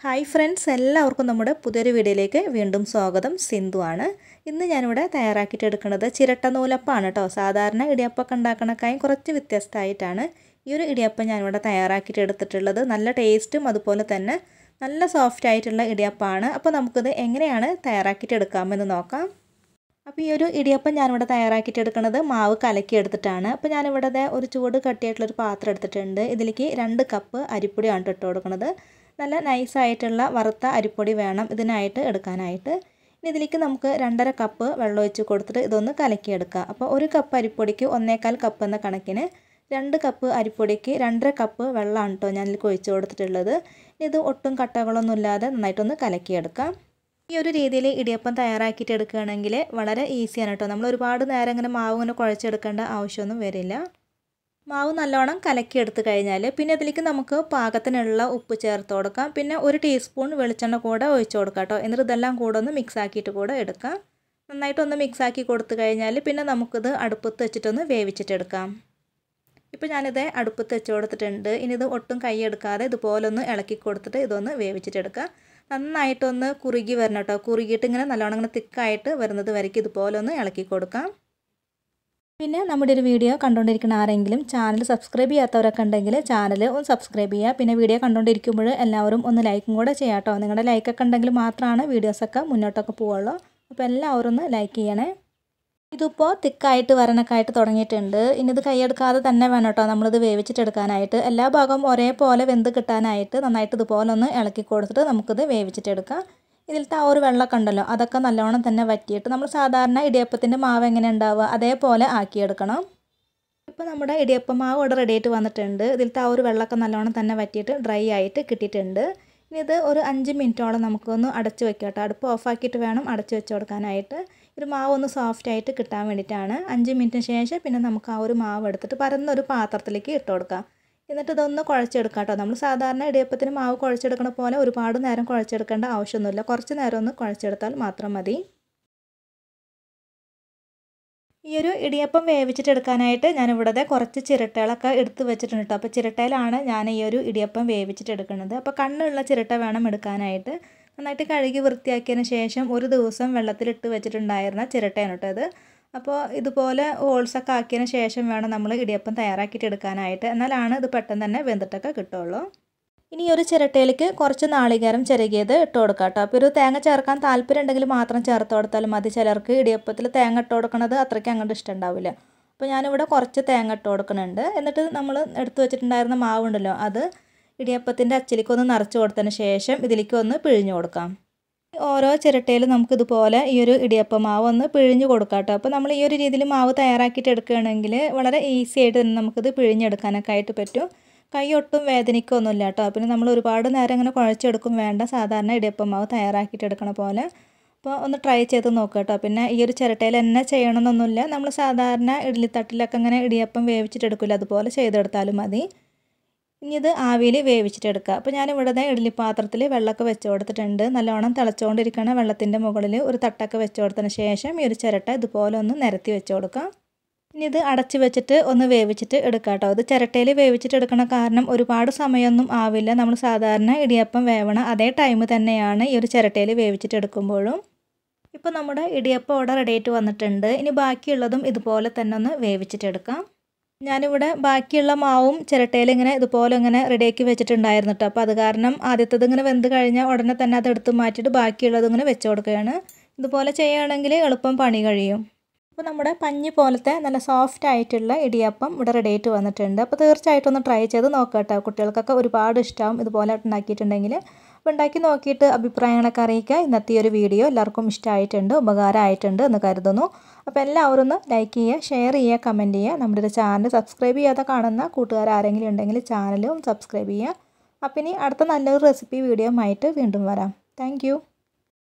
Hi friends, എല്ലാവർക്കും നമ്മുടെ പുതിയൊരു വീഡിയോയിലേക്ക് വീണ്ടും സ്വാഗതം. സിന്ധു ആണ്. ഇന്ന് ഞാനിവിടെ തയ്യാറാക്കിയിട്ട് എടുക്കുന്നത് ചിരട്ട നൂലപ്പമാണ് കേട്ടോ. സാധാരണ ഇടിയപ്പമൊക്കെ ഉണ്ടാക്കണക്കായും കുറച്ച് വ്യത്യസ്തമായിട്ടാണ് ഈ ഒരു ഇടിയപ്പം ഞാനിവിടെ തയ്യാറാക്കിയിട്ട് എടുത്തിട്ടുള്ളത്. നല്ല ടേസ്റ്റും അതുപോലെ തന്നെ നല്ല സോഫ്റ്റ് ആയിട്ടുള്ള ഇടിയപ്പമാണ്. അപ്പോൾ നമുക്കിത് എങ്ങനെയാണ് തയ്യാറാക്കിയിട്ട് എടുക്കാമെന്ന് നോക്കാം. അപ്പോൾ ഈ ഒരു ഇടിയപ്പം ഞാനിവിടെ തയ്യാറാക്കിയിട്ട് എടുക്കുന്നത് മാവ് കലക്കി എടുത്തിട്ടാണ്. അപ്പോൾ ഞാനിവിടെ ഒരു ചൂട് കട്ടിയായിട്ടുള്ളൊരു പാത്രം എടുത്തിട്ടുണ്ട്. ഇതിലേക്ക് 2 കപ്പ് അരിപ്പൊടിയാണ് ഇട്ട് കൊടുക്കുന്നത്. നല്ല നൈസായിട്ടുള്ള വറുത്ത അരിപ്പൊടി വേണം ഇതിനായിട്ട് എടുക്കാനായിട്ട്. ഇനി ഇതിലേക്ക് നമുക്ക് 2.5 കപ്പ് വെള്ളം ഒഴിച്ച് കൊടുത്തിട്ട് ഇതൊന്ന് കലക്കിയെടുക്കുക. അപ്പോൾ 1 കപ്പ് അരിപ്പൊടിക്ക് 1/4 കപ്പ് എന്ന കണക്കിന് 2 കപ്പ് അരിപ്പൊടിക്ക് 2.5 കപ്പ് വെള്ളമാണ് കേട്ടോ ഞാനിതിലേക്ക് ഒഴിച്ച് കൊടുത്തിട്ടുള്ളത്. ഇത് ഒട്ടും കട്ടകളൊന്നും ഇല്ലാതെ നന്നായിട്ടൊന്ന് കലക്കിയെടുക്കാം. ഈ ഒരു രീതിയിൽ ഇടിയപ്പം തയ്യാറാക്കിയിട്ട് എടുക്കുകയാണെങ്കിൽ വളരെ ഈസിയാണ് കേട്ടോ. നമ്മൾ ഒരുപാട് നേരം ഇങ്ങനെ മാവ് ഇങ്ങനെ കുഴച്ചെടുക്കേണ്ട ആവശ്യമൊന്നും വരില്ല. മാവ് നല്ലോണം കലക്കിയെടുത്ത് കഴിഞ്ഞാൽ പിന്നെ ഇതിലേക്ക് നമുക്ക് പാകത്തിനുള്ള ഉപ്പ് ചേർത്ത് കൊടുക്കാം. പിന്നെ 1 ടീസ്പൂൺ വെളിച്ചെണ്ണ കൂടെ ഒഴിച്ച് കൊടുക്കാം കേട്ടോ. എന്നിട്ട് ഇതെല്ലാം കൂടെ ഒന്ന് മിക്സ് ആക്കിയിട്ട് കൂടെ എടുക്കാം. നന്നായിട്ടൊന്ന് മിക്സ് ആക്കി കൊടുത്തു കഴിഞ്ഞാൽ പിന്നെ നമുക്കിത് അടുപ്പത്ത് വെച്ചിട്ടൊന്ന് വേവിച്ചിട്ടെടുക്കാം. ഇപ്പോൾ ഞാനിത് അടുപ്പത്ത് വെച്ച് കൊടുത്തിട്ടുണ്ട്. ഇനി ഇത് ഒട്ടും കൈയെടുക്കാതെ ഇതുപോലെ ഒന്ന് ഇളക്കി കൊടുത്തിട്ട് ഇതൊന്ന് വേവിച്ചിട്ടെടുക്കാം. നന്നായിട്ടൊന്ന് കുറുകി വരണം കേട്ടോ. കുറുകിയിട്ട് ഇങ്ങനെ നല്ലോണം ഇങ്ങനെ തിക്കായിട്ട് വരുന്നത് വരയ്ക്ക് ഇതുപോലെ ഒന്ന് ഇളക്കി കൊടുക്കാം. പിന്നെ നമ്മുടെ ഒരു വീഡിയോ കണ്ടുകൊണ്ടിരിക്കുന്ന ആരെങ്കിലും ചാനൽ സബ്സ്ക്രൈബ് ചെയ്യാത്തവരൊക്കെ ഉണ്ടെങ്കിൽ ചാനൽ ഒന്ന് സബ്സ്ക്രൈബ് ചെയ്യുക. പിന്നെ വീഡിയോ കണ്ടുകൊണ്ടിരിക്കുമ്പോൾ എല്ലാവരും ഒന്ന് ലൈക്കും കൂടെ ചെയ്യാം കേട്ടോ. നിങ്ങളുടെ ലൈക്കൊക്കെ ഉണ്ടെങ്കിൽ മാത്രമാണ് വീഡിയോസൊക്കെ മുന്നോട്ടൊക്കെ പോവുള്ളൂ. അപ്പോൾ എല്ലാവരും ഒന്ന് ലൈക്ക് ചെയ്യണേ. ഇതിപ്പോൾ തിക്കായിട്ട് വരണക്കായിട്ട് തുടങ്ങിയിട്ടുണ്ട്. ഇനി ഇത് കൈയെടുക്കാതെ തന്നെ വേണം കേട്ടോ നമ്മളിത് വേവിച്ചിട്ടെടുക്കാനായിട്ട്. എല്ലാ ഭാഗവും ഒരേപോലെ വെന്ത് കിട്ടാനായിട്ട് നന്നായിട്ട് ഇതുപോലെ ഒന്ന് ഇളക്കി കൊടുത്തിട്ട് നമുക്കിത് വേവിച്ചിട്ടെടുക്കാം. ഇതിലത്തെ ആ ഒരു വെള്ളമൊക്കെ ഉണ്ടല്ലോ അതൊക്കെ നല്ലോണം തന്നെ വറ്റിയിട്ട് നമ്മൾ സാധാരണ ഇടിയപ്പത്തിൻ്റെ മാവ് എങ്ങനെ ഉണ്ടാവുക അതേപോലെ ആക്കിയെടുക്കണം. ഇപ്പോൾ നമ്മുടെ ഇടിയപ്പം മാവ് ഇവിടെ റെഡി ആയിട്ട് വന്നിട്ടുണ്ട്. ഇതിലത്തെ ആ ഒരു വെള്ളമൊക്കെ നല്ലോണം തന്നെ വറ്റിയിട്ട് ഡ്രൈ ആയിട്ട് കിട്ടിയിട്ടുണ്ട്. ഇനി ഇത് ഒരു 5 മിനിറ്റോളം നമുക്കൊന്ന് അടച്ച് വെക്കാം കേട്ടോ. അടുപ്പ് ഓഫാക്കിയിട്ട് വേണം അടച്ച് വെച്ച് കൊടുക്കാനായിട്ട്. ഒരു മാവ് ഒന്ന് സോഫ്റ്റ് ആയിട്ട് കിട്ടാൻ വേണ്ടിയിട്ടാണ്. 5 മിനിറ്റിന് ശേഷം പിന്നെ നമുക്ക് ആ ഒരു മാവ് എടുത്തിട്ട് പരന്നൊരു പാത്രത്തിലേക്ക് ഇട്ട് കൊടുക്കാം. എന്നിട്ട് ഇതൊന്ന് കുഴച്ചെടുക്കാം കേട്ടോ. നമ്മൾ സാധാരണ ഇടിയപ്പത്തിന് മാവ് കുഴച്ചെടുക്കണ പോലെ ഒരുപാട് നേരം കുഴച്ചെടുക്കേണ്ട ആവശ്യമൊന്നുമില്ല. കുറച്ച് നേരം ഒന്ന് കുഴച്ചെടുത്താൽ മാത്രം മതി. ഈ ഒരു ഇടിയപ്പം വേവിച്ചിട്ടെടുക്കാനായിട്ട് ഞാനിവിടെ കുറച്ച് ചിരട്ടകളൊക്കെ എടുത്ത് വെച്ചിട്ടുണ്ട് കേട്ടോ. അപ്പോൾ ചിരട്ടയിലാണ് ഞാൻ ഈ ഒരു ഇടിയപ്പം വേവിച്ചിട്ടെടുക്കുന്നത്. അപ്പോൾ കണ്ണുള്ള ചിരട്ട വേണം എടുക്കാനായിട്ട്. നന്നായിട്ട് കഴുകി വൃത്തിയാക്കിയതിന് ശേഷം ഒരു ദിവസം വെള്ളത്തിലിട്ട് വെച്ചിട്ടുണ്ടായിരുന്ന ചിരട്ടയാണ് കേട്ടോ ഇത്. അപ്പോൾ ഇതുപോലെ ഹോൾസൊക്കെ ആക്കിയതിന് ശേഷം വേണം നമ്മൾ ഇടിയപ്പം തയ്യാറാക്കിയിട്ട് എടുക്കാനായിട്ട്. എന്നാലാണ് ഇത് പെട്ടെന്ന് തന്നെ വെന്തിട്ടൊക്കെ കിട്ടുള്ളൂ. ഇനി ഒരു ചിരട്ടയിലേക്ക് കുറച്ച് നാളികേരം ചിരകിയത് ഇട്ട് കൊടുക്കാം കേട്ടോ. അപ്പോൾ ഒരു തേങ്ങ ചേർക്കാൻ താല്പര്യം ഉണ്ടെങ്കിൽ മാത്രം ചേർത്ത് കൊടുത്താലും മതി. ചിലർക്ക് ഇടിയപ്പത്തിൽ തേങ്ങ ഇട്ട് കൊടുക്കുന്നത് അത്രയ്ക്ക് അങ്ങോട്ട് ഇഷ്ടമുണ്ടാവില്ല. അപ്പോൾ ഞാനിവിടെ കുറച്ച് തേങ്ങ ഇട്ട് കൊടുക്കുന്നുണ്ട്. എന്നിട്ട് നമ്മൾ എടുത്ത് വെച്ചിട്ടുണ്ടായിരുന്ന മാവുണ്ടല്ലോ അത് ഇടിയപ്പത്തിൻ്റെ അച്ചിലേക്ക് ഒന്ന് നിറച്ച് കൊടുത്തതിന് ശേഷം ഇതിലേക്ക് ഒന്ന് പിഴിഞ്ഞ് കൊടുക്കാം. ഓരോ ചിരട്ടയിലും നമുക്കിതുപോലെ ഈ ഒരു ഇടിയപ്പം മാവ് ഒന്ന് പിഴിഞ്ഞ് കൊടുക്കാം കേട്ടോ. അപ്പോൾ നമ്മൾ ഈ ഒരു രീതിയിൽ മാവ് തയ്യാറാക്കിയിട്ട് എടുക്കുകയാണെങ്കിൽ വളരെ ഈസി ആയിട്ട് തന്നെ നമുക്കിത് പിഴിഞ്ഞെടുക്കാനൊക്കെ ആയിട്ട് പറ്റും. കൈ ഒട്ടും വേദനിക്കൊന്നുമില്ല കേട്ടോ. പിന്നെ നമ്മൾ ഒരുപാട് നേരം ഇങ്ങനെ കുഴച്ചെടുക്കും വേണ്ട. സാധാരണ ഇടിയപ്പം മാവ് തയ്യാറാക്കിയിട്ട് എടുക്കണ പോലെ. അപ്പോൾ ഒന്ന് ട്രൈ ചെയ്ത് നോക്കുക കേട്ടോ. പിന്നെ ഈ ഒരു ചിരട്ടയിൽ തന്നെ ചെയ്യണമെന്നൊന്നുമില്ല. നമ്മൾ സാധാരണ ഇഡ്ഡലിത്തട്ടിലൊക്കെ ഇങ്ങനെ ഇടിയപ്പം വേവിച്ചിട്ടെടുക്കില്ല അതുപോലെ ചെയ്തെടുത്താലും മതി. ഇനി ഇത് ആവിയിൽ വേവിച്ചിട്ടെടുക്കുക. അപ്പോൾ ഞാനിവിടെ ഇഡ്ഡലി പാത്രത്തിൽ വെള്ളമൊക്കെ വെച്ച് കൊടുത്തിട്ടുണ്ട്. നല്ലോണം തിളച്ചുകൊണ്ടിരിക്കുന്ന വെള്ളത്തിൻ്റെ മുകളിൽ ഒരു തട്ടൊക്കെ വെച്ച് കൊടുത്തതിന് ശേഷം ഈ ഒരു ചിരട്ട ഇതുപോലെ ഒന്ന് നിരത്തി വെച്ച് കൊടുക്കാം. ഇനി ഇത് അടച്ച് വെച്ചിട്ട് ഒന്ന് വേവിച്ചിട്ട് എടുക്കാം കേട്ടോ. ഇത് ചിരട്ടയിൽ വേവിച്ചിട്ട് എടുക്കണ കാരണം ഒരുപാട് സമയമൊന്നും ആവില്ല. നമ്മൾ സാധാരണ ഇടിയപ്പം വേവണ അതേ ടൈം തന്നെയാണ് ഈ ഒരു ചിരട്ടയിൽ വേവിച്ചിട്ട് എടുക്കുമ്പോഴും. ഇപ്പോൾ നമ്മുടെ ഇടിയപ്പം ഇവിടെ റെഡി ആയിട്ട് വന്നിട്ടുണ്ട്. ഇനി ബാക്കിയുള്ളതും ഇതുപോലെ തന്നെ ഒന്ന് വേവിച്ചിട്ടെടുക്കാം. ഞാനിവിടെ ബാക്കിയുള്ള മാവും ചിരട്ടയിൽ ഇങ്ങനെ ഇതുപോലെ ഇങ്ങനെ റെഡിയാക്കി വെച്ചിട്ടുണ്ടായിരുന്നു കേട്ടോ. അപ്പോൾ അത് കാരണം ആദ്യത്തേത് ഇങ്ങനെ വെന്ത് കഴിഞ്ഞാൽ ഉടനെ തന്നെ അത് എടുത്ത് മാറ്റിയിട്ട് ബാക്കിയുള്ളത് ഇങ്ങനെ വെച്ച് കൊടുക്കുകയാണ്. ഇതുപോലെ ചെയ്യുകയാണെങ്കിൽ എളുപ്പം പണി കഴിയും. അപ്പോൾ നമ്മുടെ പഞ്ഞി പോലത്തെ നല്ല സോഫ്റ്റ് ആയിട്ടുള്ള ഇടിയപ്പം ഇവിടെ റെഡി ആയിട്ട് വന്നിട്ടുണ്ട്. അപ്പോൾ തീർച്ചയായിട്ടും ഒന്ന് ട്രൈ ചെയ്ത് നോക്കാം കേട്ടോ. കുട്ടികൾക്കൊക്കെ ഒരുപാട് ഇഷ്ടമാവും ഇതുപോലെ ഉണ്ടാക്കിയിട്ടുണ്ടെങ്കിൽ. അപ്പോൾ ഉണ്ടാക്കി നോക്കിയിട്ട് അഭിപ്രായങ്ങളൊക്കെ അറിയിക്കുക. ഇന്നത്തെ ഈ ഒരു വീഡിയോ എല്ലാവർക്കും ഇഷ്ടമായിട്ടുണ്ട്, ഉപകാരമായിട്ടുണ്ട് എന്ന് കരുതുന്നു. അപ്പോൾ എല്ലാവരും ഒന്ന് ലൈക്ക് ചെയ്യുക, ഷെയർ ചെയ്യുക, കമൻറ്റ് ചെയ്യുക. നമ്മുടെ ഒരു ചാനൽ സബ്സ്ക്രൈബ് ചെയ്യാതെ കാണുന്ന കൂട്ടുകാർ ആരെങ്കിലും ഉണ്ടെങ്കിൽ ചാനലും സബ്സ്ക്രൈബ് ചെയ്യുക. അപ്പോൾ ഇനി അടുത്ത നല്ലൊരു റെസിപ്പി വീഡിയോ ആയിട്ട് വീണ്ടും വരാം. താങ്ക്